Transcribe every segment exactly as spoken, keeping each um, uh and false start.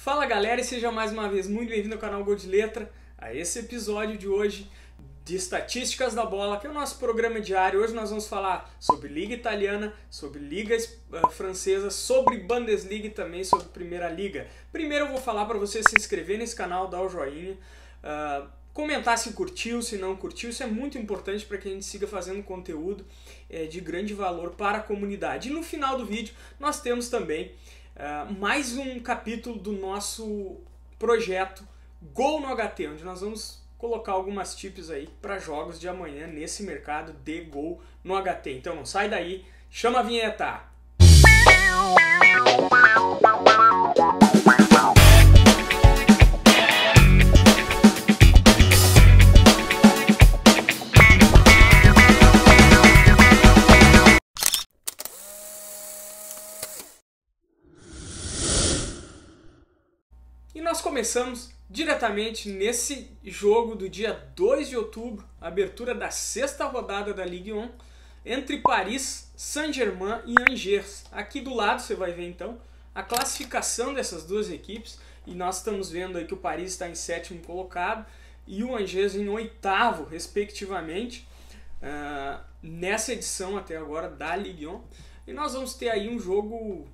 Fala galera e seja mais uma vez muito bem-vindo ao canal Gol de Letra, a esse episódio de hoje de Estatísticas da Bola, que é o nosso programa diário. Hoje nós vamos falar sobre Liga Italiana, sobre Liga uh, Francesa, sobre Bundesliga e também sobre Primeira Liga. Primeiro eu vou falar para você se inscrever nesse canal, dar o joinha, uh, comentar se curtiu, se não curtiu. Isso é muito importante para que a gente siga fazendo conteúdo é, de grande valor para a comunidade. E no final do vídeo nós temos também uh, mais um capítulo do nosso projeto Gol no H T, onde nós vamos colocar algumas tips aí para jogos de amanhã nesse mercado de gol no H T. Então não sai daí, chama a vinheta! E nós começamos diretamente nesse jogo do dia dois de outubro, abertura da sexta rodada da Ligue um, entre Paris Saint-Germain e Angers. Aqui do lado você vai ver então a classificação dessas duas equipes, e nós estamos vendo aí que o Paris está em sétimo colocado e o Angers em oitavo, respectivamente, uh, nessa edição até agora da Ligue um. E nós vamos ter aí um jogo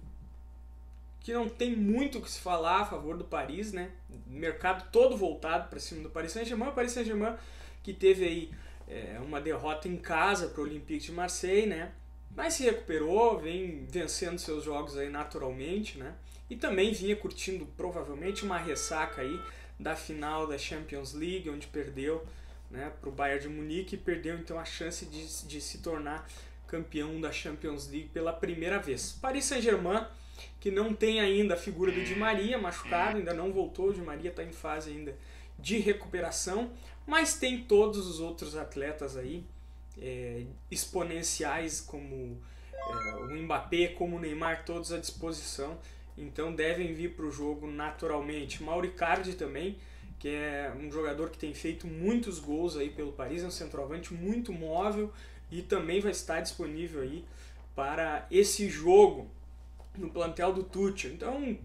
que não tem muito o que se falar a favor do Paris, né? O mercado todo voltado para cima do Paris Saint-Germain. O Paris Saint-Germain que teve aí é, uma derrota em casa para o Olympique de Marseille, né? Mas se recuperou, vem vencendo seus jogos aí naturalmente, né? E também vinha curtindo provavelmente uma ressaca aí da final da Champions League, onde perdeu, né, para o Bayern de Munique, e perdeu então a chance de, de se tornar campeão da Champions League pela primeira vez. Paris Saint-Germain, que não tem ainda a figura do Di Maria, machucado, ainda não voltou, o Di Maria está em fase ainda de recuperação, mas tem todos os outros atletas aí, é, exponenciais, como é, o Mbappé, como o Neymar, todos à disposição, então devem vir para o jogo naturalmente. Mauro Icardi também, que é um jogador que tem feito muitos gols aí pelo Paris, é um centroavante muito móvel e também vai estar disponível aí para esse jogo no plantel do Tuchel. Então,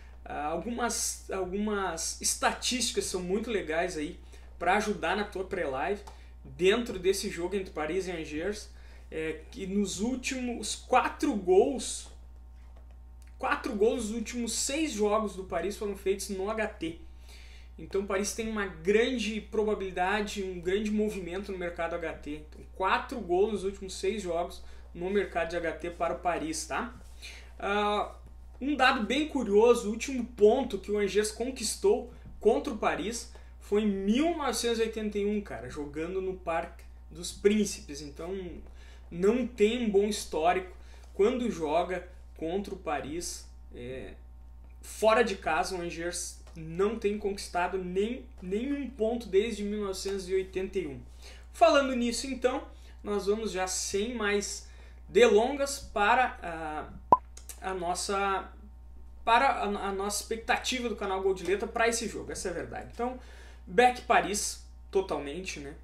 algumas, algumas estatísticas são muito legais aí para ajudar na tua pré-live dentro desse jogo entre Paris e Angers, é, que nos últimos quatro gols, quatro gols nos últimos seis jogos do Paris foram feitos no H T. Então o Paris tem uma grande probabilidade, um grande movimento no mercado H T. Então, quatro gols nos últimos seis jogos no mercado de H T para o Paris, tá? Uh, um dado bem curioso, o último ponto que o Angers conquistou contra o Paris foi em mil novecentos e oitenta e um, cara, jogando no Parque dos Príncipes. Então não tem um bom histórico quando joga contra o Paris. É, fora de casa, o Angers não tem conquistado nem, nenhum ponto desde mil novecentos e oitenta e um. Falando nisso, então, nós vamos já sem mais delongas para a a nossa para a, a nossa expectativa do canal Gol de Letra para esse jogo. Essa é a verdade. Então, back Paris totalmente, né?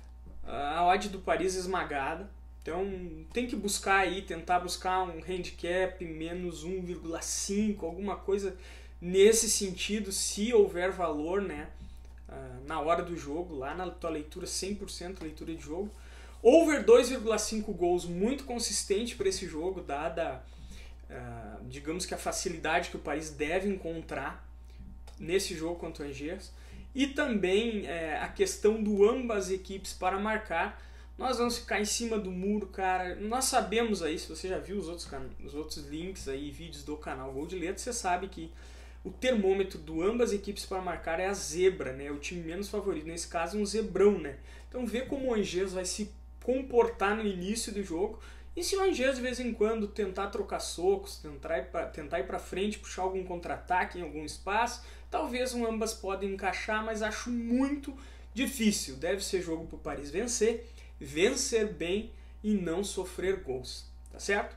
A odd do Paris esmagada. Então, tem que buscar aí, tentar buscar um handicap menos um vírgula cinco, alguma coisa nesse sentido, se houver valor, né, na hora do jogo, lá na tua leitura, cem por cento leitura de jogo. Over dois vírgula cinco gols, muito consistente para esse jogo, dada Uh, digamos que a facilidade que o Paris deve encontrar nesse jogo contra o Angers, e também é, a questão do ambas equipes para marcar. Nós vamos ficar em cima do muro, cara. Nós sabemos aí, se você já viu os outros, os outros links aí, vídeos do canal Gol de Letra, você sabe que o termômetro do ambas equipes para marcar é a zebra, né? O time menos favorito, nesse caso um zebrão, né? Então vê como o Angers vai se comportar no início do jogo. E se o Angers de vez em quando tentar trocar socos, tentar ir pra, tentar ir para frente, puxar algum contra-ataque em algum espaço, talvez um ambas podem encaixar, mas acho muito difícil. Deve ser jogo para o Paris vencer, vencer bem e não sofrer gols, tá certo?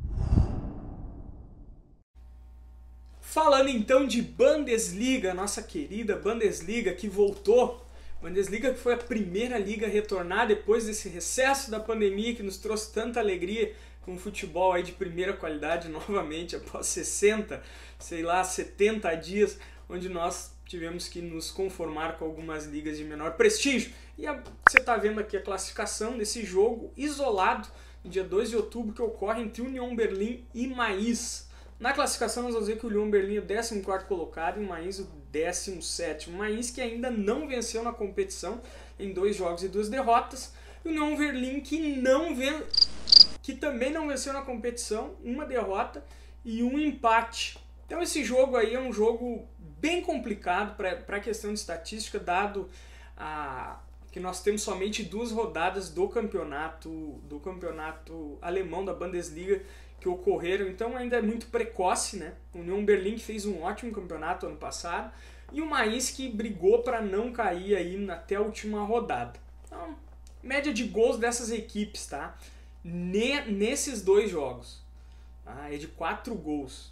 Falando então de Bundesliga, nossa querida Bundesliga que voltou. Bundesliga que foi a primeira liga a retornar depois desse recesso da pandemia que nos trouxe tanta alegria com futebol aí de primeira qualidade novamente após sessenta, sei lá, setenta dias onde nós tivemos que nos conformar com algumas ligas de menor prestígio. E a, você está vendo aqui a classificação desse jogo isolado, no dia dois de outubro, que ocorre entre Union Berlin e Mainz. Na classificação nós vamos ver que o Union Berlin é o décimo quarto colocado e o Mainz o décimo sétimo. Mainz que ainda não venceu na competição em dois jogos e duas derrotas. E o Union Berlin que, não ven... que também não venceu na competição, uma derrota e um empate. Então esse jogo aí é um jogo bem complicado para a questão de estatística, dado a, que nós temos somente duas rodadas do campeonato, do campeonato alemão, da Bundesliga, que ocorreram, então ainda é muito precoce, né? O Union Berlin que fez um ótimo campeonato ano passado e o Mainz que brigou para não cair aí até a última rodada. Então, média de gols dessas equipes, tá? Nesses dois jogos, tá? É de quatro gols.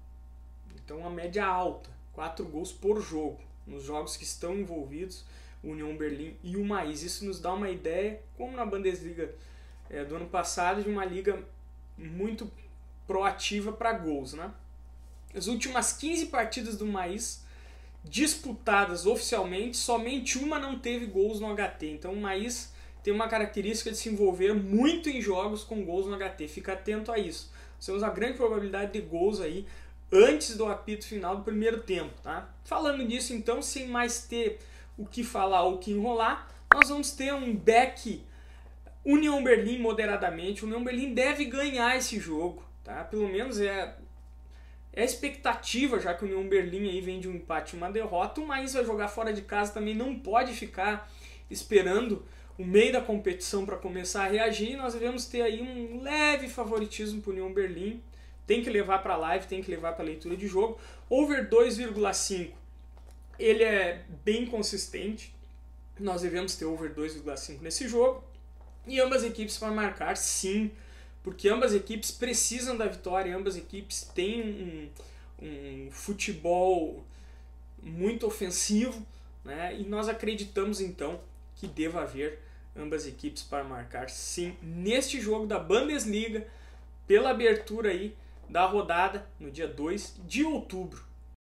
Então uma média alta, quatro gols por jogo nos jogos que estão envolvidos o Union Berlin e o Mainz. Isso nos dá uma ideia, como na Bundesliga é, do ano passado, de uma liga muito proativa para gols, né? As últimas quinze partidas do Mainz disputadas oficialmente, somente uma não teve gols no H T. Então o Mainz tem uma característica de se envolver muito em jogos com gols no H T. Fica atento a isso. Nós temos a grande probabilidade de gols aí antes do apito final do primeiro tempo, tá? Falando nisso, então, sem mais ter o que falar ou o que enrolar, nós vamos ter um back Union Berlin moderadamente. O Union Berlin deve ganhar esse jogo, tá? Pelo menos é, é a expectativa, já que o Union Berlin aí vem de um empate e uma derrota. O Mainz vai jogar fora de casa, também não pode ficar esperando o meio da competição para começar a reagir. Nós devemos ter aí um leve favoritismo para o Union Berlin. Tem que levar para a live, tem que levar para a leitura de jogo. Over dois vírgula cinco, ele é bem consistente. Nós devemos ter over dois vírgula cinco nesse jogo. E ambas equipes para marcar, sim, porque ambas equipes precisam da vitória, ambas equipes têm um, um futebol muito ofensivo, né? E nós acreditamos então que deva haver ambas equipes para marcar, sim, neste jogo da Bundesliga, pela abertura aí da rodada no dia dois de outubro.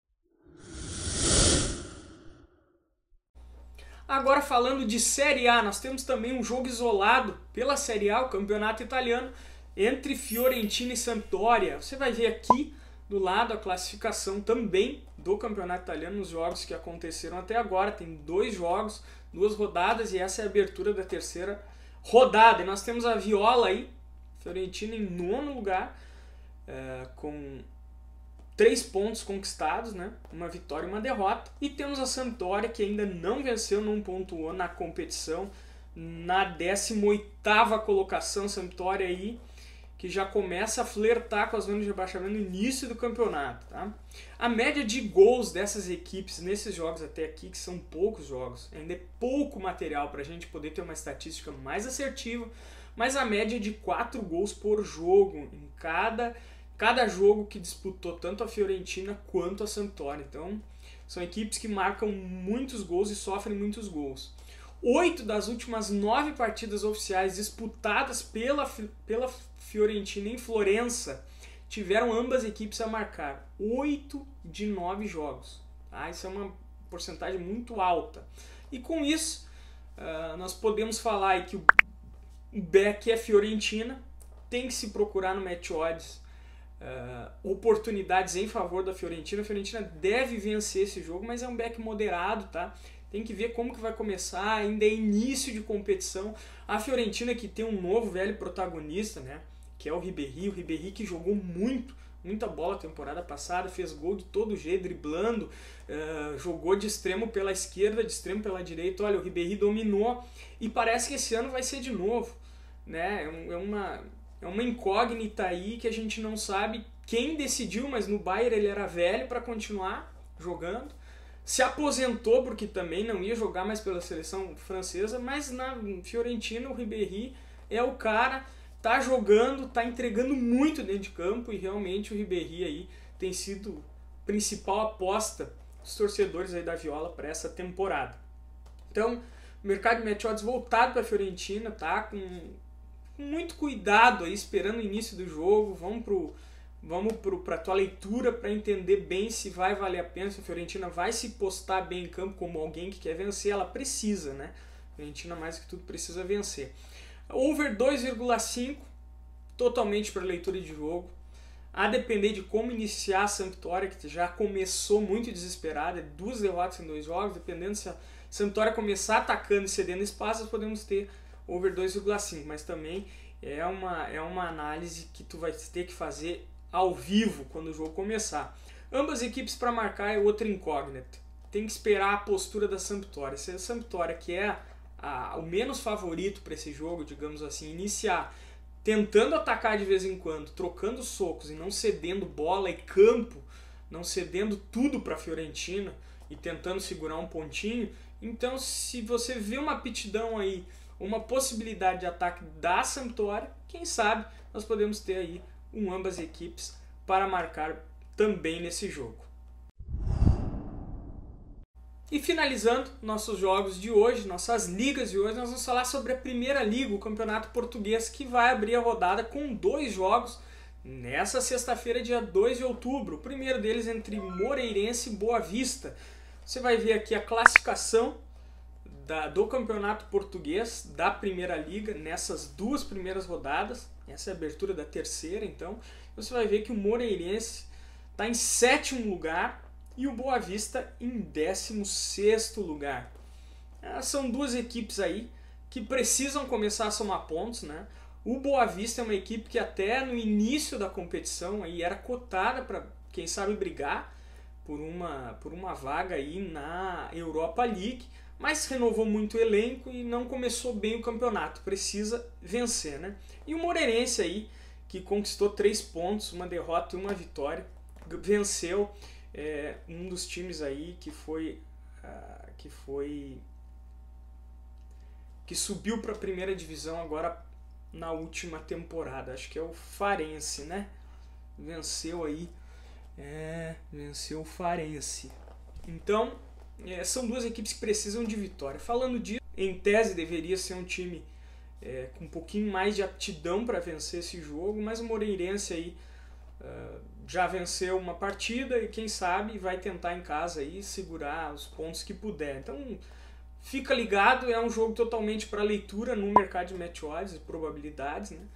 Agora falando de Série A, nós temos também um jogo isolado pela Série A, o campeonato italiano, entre Fiorentina e Sampdoria. Você vai ver aqui do lado a classificação também do campeonato italiano nos jogos que aconteceram até agora. Tem dois jogos, duas rodadas e essa é a abertura da terceira rodada. E nós temos a Viola aí, Fiorentina em nono lugar, é, com três pontos conquistados, né? Uma vitória e uma derrota. E temos a Sampdoria, que ainda não venceu, não pontuou na competição, na décima oitava colocação. Sampdoria aí, que já começa a flertar com as zonas de rebaixamento no início do campeonato, tá? A média de gols dessas equipes nesses jogos até aqui, que são poucos jogos, ainda é pouco material para a gente poder ter uma estatística mais assertiva, mas a média é de quatro gols por jogo em cada, cada jogo que disputou tanto a Fiorentina quanto a Sampdoria. Então, são equipes que marcam muitos gols e sofrem muitos gols. Oito das últimas nove partidas oficiais disputadas pela, pela Fiorentina em Florença tiveram ambas equipes a marcar. Oito de nove jogos. Tá? Isso é uma porcentagem muito alta. E com isso, uh, nós podemos falar aí que o back é Fiorentina, tem que se procurar no match odds uh, oportunidades em favor da Fiorentina. A Fiorentina deve vencer esse jogo, mas é um back moderado, tá? Tem que ver como que vai começar, ainda é início de competição. A Fiorentina que tem um novo velho protagonista, né? Que é o Ribéry, o Ribéry que jogou muito, muita bola temporada passada, fez gol de todo jeito, driblando, uh, jogou de extremo pela esquerda, de extremo pela direita. Olha, o Ribéry dominou e parece que esse ano vai ser de novo, né? É uma, é uma incógnita aí que a gente não sabe quem decidiu, mas no Bayern ele era velho para continuar jogando. Se aposentou porque também não ia jogar mais pela seleção francesa, mas na Fiorentina o Ribéry é o cara, tá jogando, tá entregando muito dentro de campo e realmente o Ribéry aí tem sido a principal aposta dos torcedores aí da Viola para essa temporada. Então, o mercado de match odds voltado para a Fiorentina, tá? Com muito cuidado aí, esperando o início do jogo, vão pro vamos para a tua leitura para entender bem se vai valer a pena, se a Fiorentina vai se postar bem em campo como alguém que quer vencer. Ela precisa, né? A Fiorentina mais que tudo precisa vencer. Over dois vírgula cinco, totalmente para leitura de jogo. A depender de como iniciar a Sampdoria, que já começou muito desesperada, duas derrotas em dois jogos, dependendo se a Sampdoria começar atacando e cedendo espaço, nós podemos ter over dois vírgula cinco, mas também é uma, é uma análise que tu vai ter que fazer ao vivo quando o jogo começar. Ambas equipes para marcar é outra incógnita. Tem que esperar a postura da Sampdoria. Se a Sampdoria, que é a, o menos favorito para esse jogo, digamos assim, iniciar tentando atacar de vez em quando, trocando socos e não cedendo bola e campo, não cedendo tudo para a Fiorentina e tentando segurar um pontinho, então se você vê uma aptidão aí, uma possibilidade de ataque da Sampdoria, quem sabe nós podemos ter aí um ambas equipes para marcar também nesse jogo. E finalizando nossos jogos de hoje, nossas ligas de hoje, nós vamos falar sobre a Primeira Liga, o campeonato português, que vai abrir a rodada com dois jogos nessa sexta-feira, dia dois de outubro. O primeiro deles entre Moreirense e Boa Vista. Você vai ver aqui a classificação da, do campeonato português, da Primeira Liga, nessas duas primeiras rodadas. Essa é a abertura da terceira, então. Você vai ver que o Moreirense está em sétimo lugar, e o Boa Vista em décimo sexto lugar. É, são duas equipes aí que precisam começar a somar pontos, né? O Boa Vista é uma equipe que até no início da competição aí era cotada para, quem sabe, brigar por uma, por uma vaga aí na Europa League, mas renovou muito o elenco e não começou bem o campeonato. Precisa vencer, né? E o Moreirense aí, que conquistou três pontos, uma derrota e uma vitória, venceu É um dos times aí que foi uh, que foi que subiu para a primeira divisão agora na última temporada. Acho que é o Farense, né? Venceu aí, é, venceu o Farense. Então é, são duas equipes que precisam de vitória. Falando disso, em tese deveria ser um time é, com um pouquinho mais de aptidão para vencer esse jogo, mas o Moreirense aí uh, já venceu uma partida e quem sabe vai tentar em casa aí segurar os pontos que puder. Então fica ligado, é um jogo totalmente para leitura no mercado de match odds e probabilidades, né?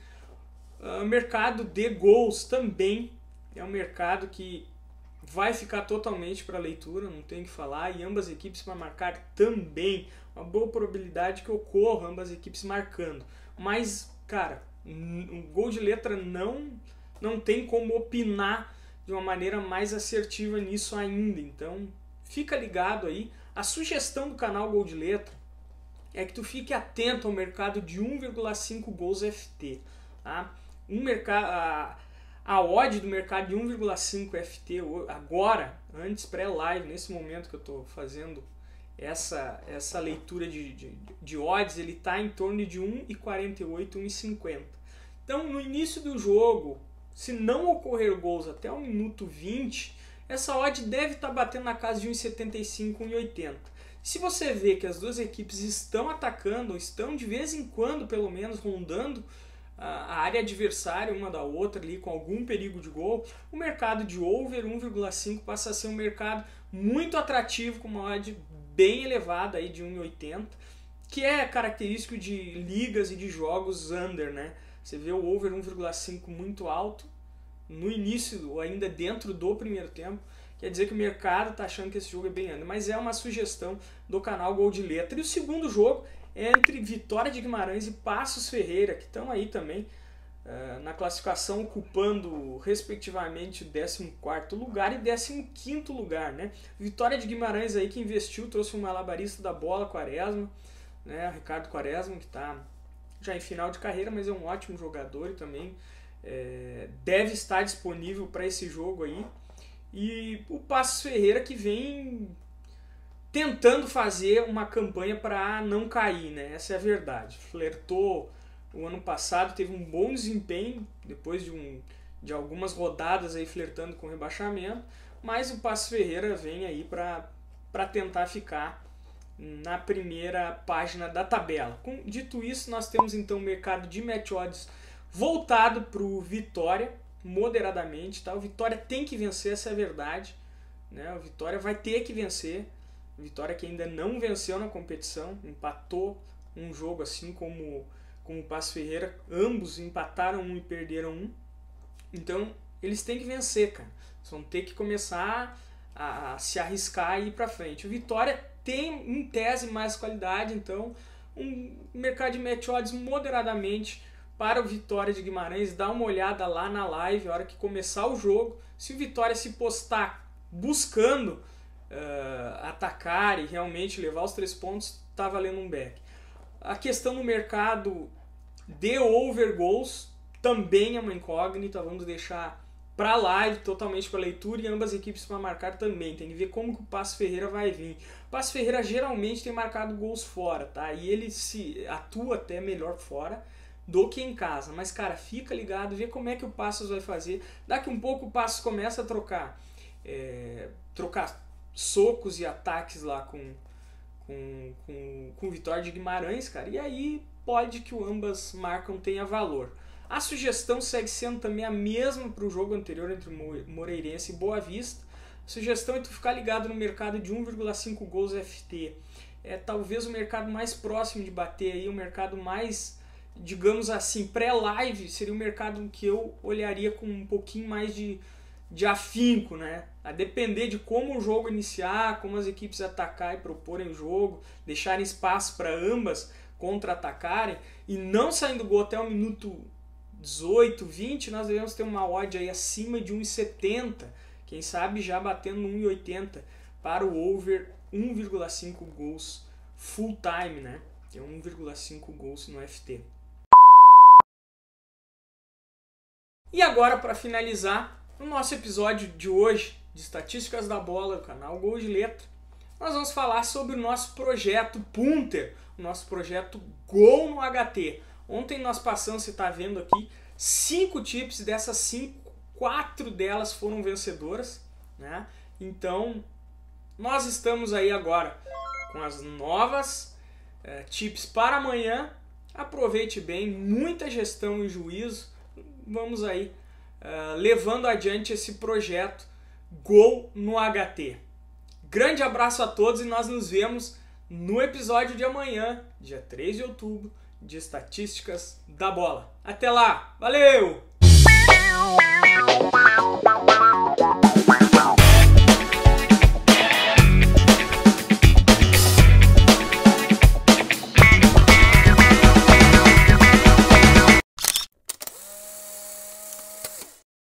O mercado de gols também é um mercado que vai ficar totalmente para leitura, não tem o que falar, e ambas equipes para marcar também. Uma boa probabilidade que ocorra ambas equipes marcando. Mas, cara, um gol de letra não... não tem como opinar de uma maneira mais assertiva nisso ainda. Então, fica ligado aí. A sugestão do canal Gol de Letra é que tu fique atento ao mercado de um vírgula cinco gols F T. Tá? Um mercado, a, a odd do mercado de um vírgula cinco F T agora, antes pré-live, nesse momento que eu estou fazendo essa, essa leitura de, de, de odds, ele está em torno de um vírgula quarenta e oito, um vírgula cinquenta. Então, no início do jogo, se não ocorrer gols até o minuto vinte, essa odd deve estar batendo na casa de um vírgula setenta e cinco, um vírgula oitenta. Se você vê que as duas equipes estão atacando, ou estão de vez em quando, pelo menos, rondando a área adversária uma da outra, ali com algum perigo de gol, o mercado de over um vírgula cinco passa a ser um mercado muito atrativo, com uma odd bem elevada aí de um vírgula oitenta, que é característico de ligas e de jogos under, né? Você vê o over um vírgula cinco muito alto no início, ou ainda dentro do primeiro tempo. Quer dizer que o mercado está achando que esse jogo é bem under, mas é uma sugestão do canal Gol de Letra. E o segundo jogo é entre Vitória de Guimarães e Paços Ferreira, que estão aí também uh, na classificação, ocupando respectivamente o décimo quarto lugar e décimo quinto lugar, né? Vitória de Guimarães aí que investiu, trouxe um malabarista da bola, Quaresma, né? Ricardo Quaresma, que está já em final de carreira, mas é um ótimo jogador e também é, deve estar disponível para esse jogo aí. E o Paços Ferreira que vem tentando fazer uma campanha para não cair, né? Essa é a verdade. Flertou o ano passado, teve um bom desempenho depois de, um, de algumas rodadas aí flertando com rebaixamento, mas o Paços Ferreira vem aí para tentar ficar na primeira página da tabela. Dito isso, nós temos então o mercado de match odds voltado para o Vitória, moderadamente, tá? O Vitória tem que vencer, essa é a verdade, né? O Vitória vai ter que vencer. O Vitória que ainda não venceu na competição, empatou um jogo assim como, como o Paços Ferreira, ambos empataram um e perderam um. Então eles têm que vencer, cara. Eles vão ter que começar a, a se arriscar e ir pra frente. O Vitória tem, em tese, mais qualidade, então um mercado de match odds moderadamente para o Vitória de Guimarães. Dá uma olhada lá na live, a hora que começar o jogo. Se o Vitória se postar buscando uh, atacar e realmente levar os três pontos, tá valendo um back. A questão do mercado de over goals também é uma incógnita, vamos deixar para live totalmente para leitura, e ambas equipes para marcar também. Tem que ver como que o Paços Ferreira vai vir. O Paços Ferreira geralmente tem marcado gols fora, tá? E ele se atua até melhor fora do que em casa. Mas, cara, fica ligado, vê como é que o Paços vai fazer. Daqui um pouco o Paços começa a trocar, é, trocar socos e ataques lá com, com, com, com o Vitória de Guimarães, cara. E aí pode que o ambas marcam tenha valor. A sugestão segue sendo também a mesma para o jogo anterior entre Moreirense e Boa Vista. A sugestão é tu ficar ligado no mercado de um vírgula cinco gols F T. É talvez o mercado mais próximo de bater aí, o mercado mais, digamos assim, pré-live, seria o mercado que eu olharia com um pouquinho mais de, de afinco, né? A depender de como o jogo iniciar, como as equipes atacar e proporem o jogo, deixarem espaço para ambas contra-atacarem e não saindo gol até o minuto dezoito, vinte, nós devemos ter uma odd aí acima de um e setenta, quem sabe já batendo no um e oitenta para o over um vírgula cinco gols full time, né? É um vírgula cinco gols no F T. E agora, para finalizar o nosso episódio de hoje de Estatísticas da Bola do canal Gol de Letra, nós vamos falar sobre o nosso projeto Punter, o nosso projeto Gol no H T. Ontem nós passamos, você está vendo aqui, cinco tips, dessas cinco, quatro delas foram vencedoras, né? Então, nós estamos aí agora com as novas é, tips para amanhã. Aproveite bem, muita gestão e juízo. Vamos aí é, levando adiante esse projeto Gol no H T. Grande abraço a todos e nós nos vemos no episódio de amanhã, dia três de outubro, de Estatísticas da Bola. Até lá, valeu!